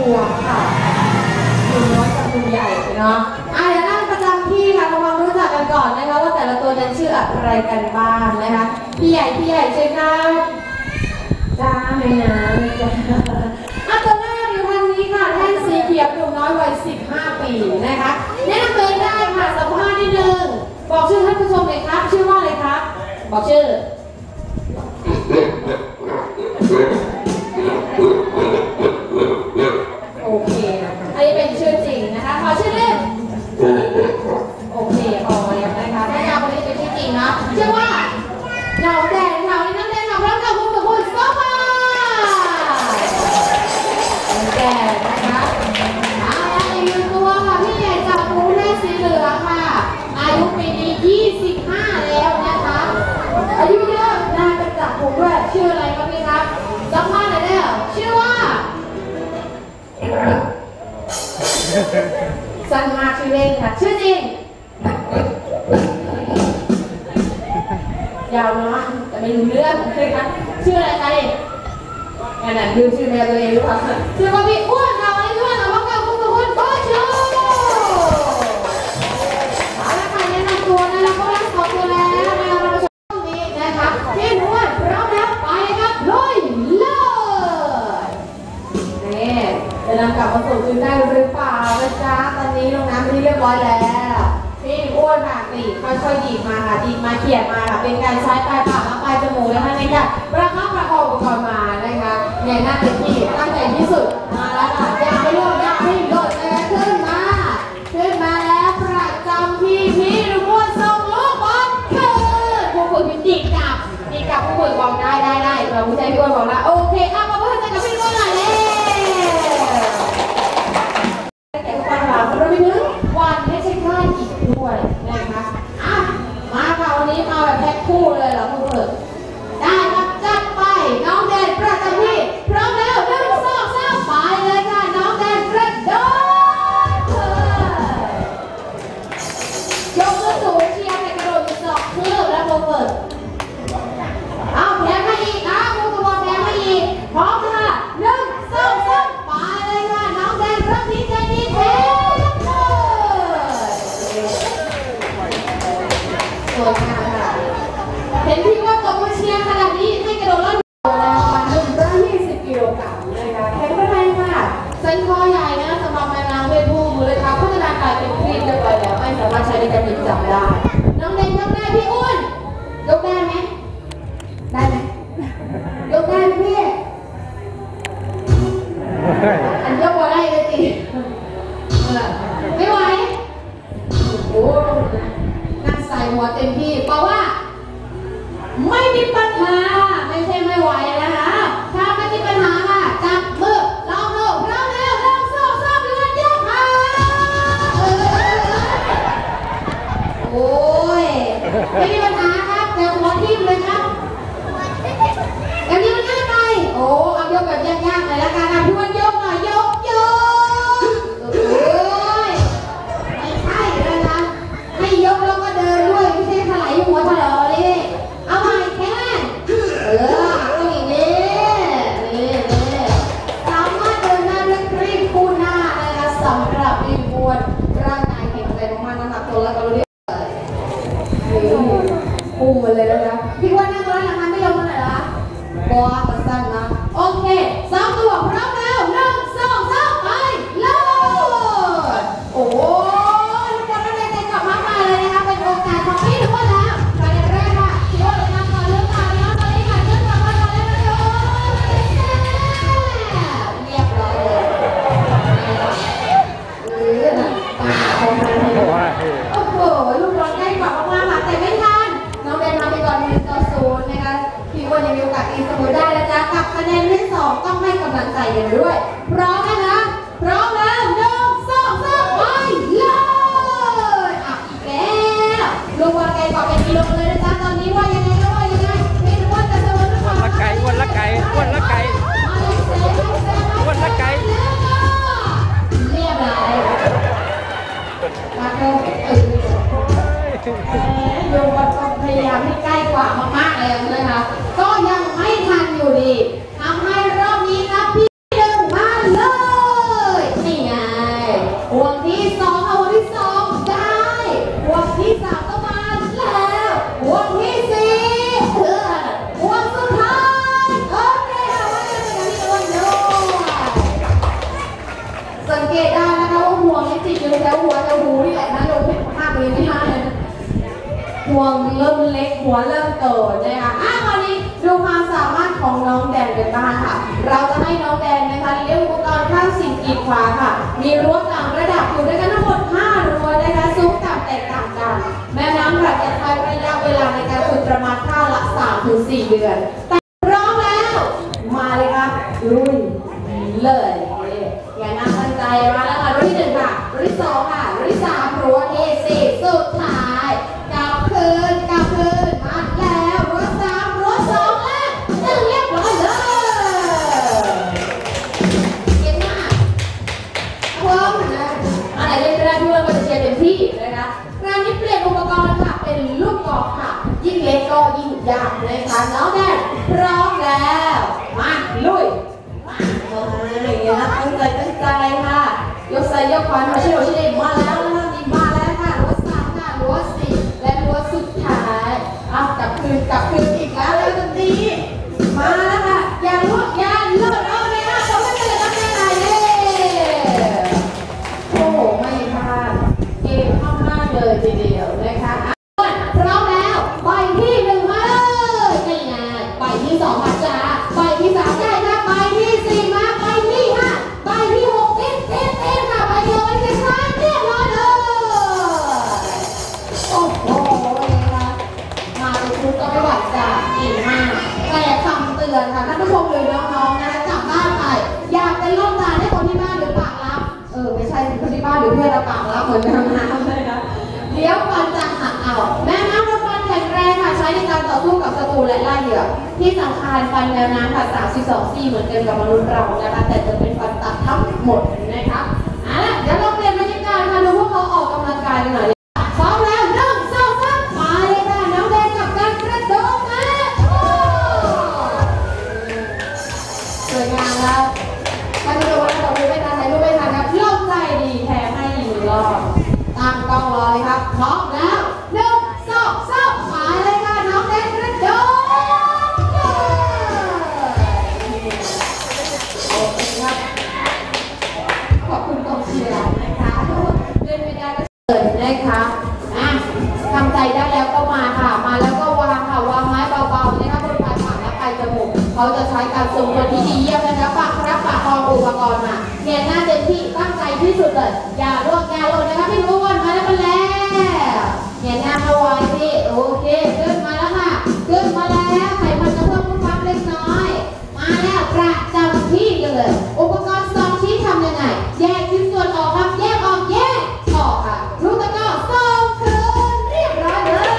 วงค่ะหนุ่มน้อยกับหนุ่มใหญ่เนาะเดี๋ยวนั่งประจำที่ค่ะทำความรู้จักกันก่อนนะคะว่าแต่ละตัวนั้นชื่ออะไรกันบ้างนะคะพี่ใหญ่ใช่ครับจ้าไม่นะตัวแรกอยู่ทางนี้ค่ะแท่นสีเขียวหนุ่มน้อยวัย15 ปีนะคะแนะนำตัวเองได้ค่ะสัมภาษณ์นิดนึงบอกชื่อท่านผู้ชมเลยครับชื่อว่าอะไรครับบอกชื่อโอเคอันนี้เป็นชื่อจริงนะคะขอชื่อเล่นโอเคพอแล้วนะคะถ้ายาวคนนี้เป็นชื่อจริงนะชื่อว่าเหนาแดงค่ะวันนี้น้องแดงค่ะพร้อมกับคุณโซฟาแดงนะคะอีกหนึ่งตัวค่ะพี่ใหญ่จากกรุงเทพสีเหลืองค่ะอายุปีนี้25แล้วนะคะอายุเยอะน่าจะจากกรุงด้วยชื่ออะไรครับพี่ครับสัมภาษณ์หน่อยได้เหรอชื่อว่าสั้นมากชื่อเล่นค่ะชื่อจริงยาวนะแต่ไม่รู้เรื่องเลยค่ะชื่ออะไรคะเด็กงั้นดูชื่อแม่ตัวเองหรือเปล่าชื่อว่าพี่อ้วนค่ะวันนี้อ้วนค่ะพบกับคุณอ้วนโค้ชเอาละค่ะแนะนำตัวนะแล้วก็รับขอบตัวแล้วมาเราชมนี้นะคะพี่อ้วนพร้อมแล้วไปครับลุยเลยนี่จะนำกลับมาสู่คืนได้หรือเปล่านะจ๊ะตอนนี้ลงน้ำไปที่เรียบร้อยแล้วพี่อ้วนค่ะตีค่อยๆดีดมาค่ะดีดมาเขี่ยมาค่ะเป็นการใช้ปลายปากและปลายจมูกนะคะในการประคับประคองอุปกรณ์มานะคะเนี่ยน่าเป็นที่ตั้งใจที่สุดมาแล้วค่ะอย่าให้ล่วงอย่าให้หล่นเลยขึ้นมาแล้วประจำที่พี่อ้วนส่งลูกบอลขึ้นผู้ฝึกดีดกลับผู้ฝึกบอกได้เราผู้ชายพี่อ้วนบอกแล้วโอเคเอามาพูดกันกับพี่อ้วนหน่อยเลยเราไปถึงวันไม่ใช่ค่ายอีกด้วยนะคะมาค่ะวันนี้มาแบบแพ็คคู่เลยเหรอคุณเพิร์ดได้ครับจัดไปน้องแดนประจำที่พร้อมแล้ว1 2 3ไปเลยค่ะน้องแดนกระโดดยกมือสูงเชียร์ในกระโดด2 คืบแล้วคุณเพิร์ดเอาแถมมาอีกนะคุณตัวแถมมาอีกพร้อมค่ะ1 2 3ไปเลยค่ะน้องแดนรับดีใจดีเทสวยงามค่ะเห็นพี่ว่าตัวมือเชียร์ขนาดนี้ให้กระโดดล่อนแล้วมา120 กิโลกรัมนะคะแข็งแรงค่ะเส้นคอใหญ่นะสำหรับแมงลังเพศผู้มือเลยค่ะพัฒนาการเป็นครีบเรียบร้อยแล้วไม่สามารถใช้ในการบินจับได้น้องเด็กยกได้พี่อ้วนยกได้ไหมยกได้พี่อันยกว่าได้เลยสิไม่ไหวโอ้นั่งใส่หัวเต็มที่เพราะว่าไม่มีปัญหาไม่ใช่ไม่ไหวนะคะถ้าไม่มีปัญหาค่ะจับมือลองดูพร้อมแล้ว1 2 3เดือนยกขาโอ้ยไม่มีปัญหาครับแต่หัวทิ่มเลยครับแบบนี้มันง่ายไปโอ้เอายกแบบยากๆเลยละกันนะพี่วันยกหน่อยยกไม่ใช่เลยนะให้ยกแล้วก็เดินด้วยไม่ใช่ถลายหัวถลอเลยเอาใหม่แค่ต้องอย่างนี้สามารถเดินหน้าด้วยครีมคู่หน้านะคะสำหรับพี่อ้วนร่างกายแข็งแรงมากๆน้ำหนักตัวแล้วก็รู้ได้พุ่งมาเลยนะคะพี่อ้วนนั่งร้านอาหารไม่ยอมมาไหนละบอสสั้นนะโอเค3 ตัวพร้อมแล้ว1 2 3ไปเลยโอ้ยทุกคนได้ใจกลับมาเลยนะคะเป็นโอกาสของพี่ทุกคนแล้วประเด็นแรกค่ะพี่อ้วนเลยทำก่อนเรื่องก่อนแล้วตอนนี้ค่ะขึ้นกลับมาเลยนะโอ้เรียบร้อยเลยตาของมันโอ้โหลูกบอลใกล้กลับมาค่ะแต่ไม่ทันน้องเดนทำไปก่อน1-0นะคะพี่อ้วนยังมีโอกาสตีเสมอได้แล้วจ้ะกับคะแนนที่2ต้องให้กำลังใจกันด้วยพร้อมนะคะพร้อมแล้ว1 2 3ไปเลยอีกแล้วลูกบอลไกลกว่าเป็นกิโลเลยนะจ๊ะตอนนี้ว่ายังไงไม่รู้ว่าจะเสมอหรือเปล่าวันละไก่วันละไก่เรียบร้อยมาเถอะลูกบอลพยายามให้ใกล้กว่ามากๆเลยนะคะก็ยังไม่ทันอยู่ดีทำให้รอบนี้นะพี่1มาเลยช่วงเริ่มเล็กหัวเริ่มโตนะคะคราวนี้ดูความสามารถของน้องแดนกันบ้างค่ะเราจะให้น้องแดนนะคะเลี้ยงอุปกรณ์ข้างสิ่งกีดขวางค่ะมีรั้วต่างระดับอยู่ด้วยกันทั้งหมด5รั้วนะคะสูงต่ำแตกต่างกันแม่น้ำค่ะจะใช้ระยะเวลาในการฝึกประมาณข้าวละ 3-4 เดือนแต่พร้อมแล้วมาเลยค่ะลุยเลยอย่านั่งตั้งใจมาแล้วค่ะรั้วที่1ค่ะรั้วที่2ค่ะรั้วที่3รั้วที่4สุดท้ายกลับคืนมาแล้วรั้ว3รั้ว2และ1เรียบร้อยเลยเก่งมากพร้อมนะอะไรเล่นไม่ได้พี่ว่ามันจะเชียร์เต็มที่นะคะงานนี้เปลี่ยนอุปกรณ์ค่ะเป็นลูกกอล์ฟค่ะยิ่งเล็กก็ยิ่งยากนะคะน้องแดนพร้อมแล้วมาลุยอย่างเงี้ยนะตั้งใจค่ะยกซ้ายยกขวาหัวเฉียวเฉียงมาแล้วนี่มาแล้วค่ะรั้ว3ค่ะรั้ว4และรั้วสุดท้ายกลับคืนอีกแล้วทันทีมาแล้วค่ะอย่าลวกอย่าเลิกเอาเลยค่ะเขาไม่เป็นอะไรกันไหนเลยโอ้โหไม่พลาดเก่งมากเลยทีเดียวนะคะพร้อมแล้วใบที่1มาเลยนี่ไงใบที่2มาจ้าใบที่3ได้ค่ะใบที่4มาใบที่5ใบที่6เต้นค่ะใบที่6ที่7เรียบร้อยเลยโอ้โหมาดูชุดก็ไม่หวั่นจ้าเก่งมากแต่คำเตือนค่ะท่านผู้ชมหรือน้องๆนะคะกลับบ้านไปอยากเป็นล่มตาให้คนที่บ้านหรือปากรับไม่ใช่คนที่บ้านหรือเพื่อนเราปากรับเหมือนน้ำเลยนะเดี๋ยวฟันจะหักเอาแม่น้ำรถฟันแข็งแรงค่ะใช้ในการต่อสู้กับศัตรูและล่าเหยื่อที่สำคัญฟันแมวน้ำค่ะ32ซี่เหมือนกันกับมนุษย์เรานะคะแต่จะเป็นฟันตัดทั้งหมดนะคะเดี๋ยวเราเปลี่ยนบรรยากาศมาดูพวกเขาออกกำลังกายกันหน่อยพร้อมแล้ว1 2 3ไปเลยค่ะน้องแดงกับการกระโดดนะสวยงามแล้วถ้าไม่รู้ว่าเราไม่ทันถ่ายรูปไม่ทันครับโลกใจดีแถมให้อยู่รอตั้งกล้องรอเลยครับพร้อมแล้ว1 2 3ไปเลยค่ะน้องแดงกระโดดโอเคครับขอบคุณกองเชียร์นะคะเล่นไม่ได้ก็เกิดนะคะทำใจได้แล้วก็มาค่ะมาแล้วก็วางค่ะวางไม้เบาๆนะคะบนปลายปากและปลายจมูกเขาจะใช้การทรงตัวที่ดีเยี่ยมนะคะปากครับปากคออุปกรณ์มาเงียหน้าเต็มที่ตั้งใจที่สุดเลยอย่าลวกอย่าหล่นนะคะพี่รู้วันมาแล้วเงียหน้าเข้าไว้พี่โอเคขึ้นมาแล้วค่ะขึ้นมาแล้วไขมันจะเพิ่มขึ้นความเล็กน้อยมาแล้วประจำที่เลยอุปกรณ์2ชิ้นทำยังไงแยกชิ้นส่วนออกครับแยกออกค่ะลูกตะกร้อส่งคืนเรียบร้อยเลย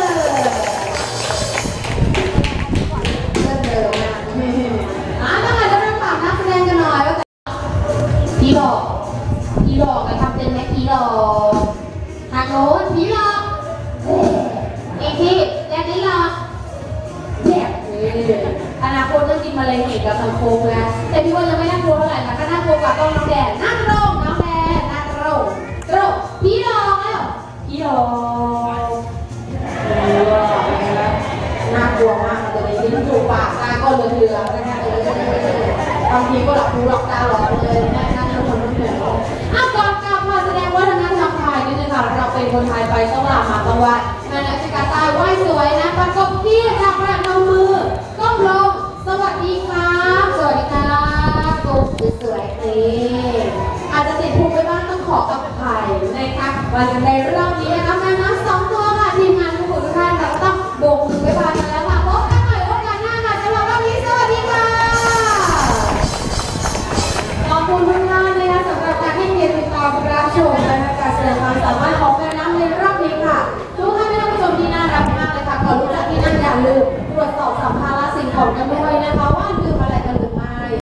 เดิมนะต้องมาเริ่มปากนักแสดงกันหน่อยว่าผีหลอกกันทำเป็นไหมผีหลอกทางโน้นผีหลอกอีกทีแดนนี่หลอกแบบอนาคตต้องกินมะเร็งอีกกับสังคมนะแต่พี่ว่ายังไม่น่ากลัวเท่าไหร่นะก็น่ากลัวกว่าต้องน้องแดนนั่งลงน้องแดนนั่งลงผีหลอกแล้วผีหลอกน่ากลัวมากเลยที่ถูกปากตาก็เลือๆนะคะบางทีก็หลับหูหลับตาหลอนเลยนะคะทุกคนทุกคนก่อนกลับมาแสดงวัฒนธรรมไทยนี่นะคะเราเป็นคนไทยไปต้องลามาต้องไหว้งานราชการใต้ไหว้สวยนะประกบที่ค่ะประนมมือก้มลงสวัสดีครับสวัสดีครับก้มสวยๆนี่อาจจะติดพุงไปบ้างต้องขอกับไข่นะคะวันในรอบนี้นะคะแม่น้ำ2 ตัวค่ะทีมงานทุกท่านเราก็ต้องโบกมือไปพายกันแล้วค่ะพบกันใหม่โอกาสหน้าค่ะสำหรับวันนี้สวัสดีค่ะขอบคุณทุกท่านนะคะสำหรับการให้เกียรติติดตามรับชมและการแสดงความสามารถของแม่น้ำในรอบนี้ค่ะทุกท่านเป็นผู้ชมที่น่ารักมากเลยค่ะขอรู้จัก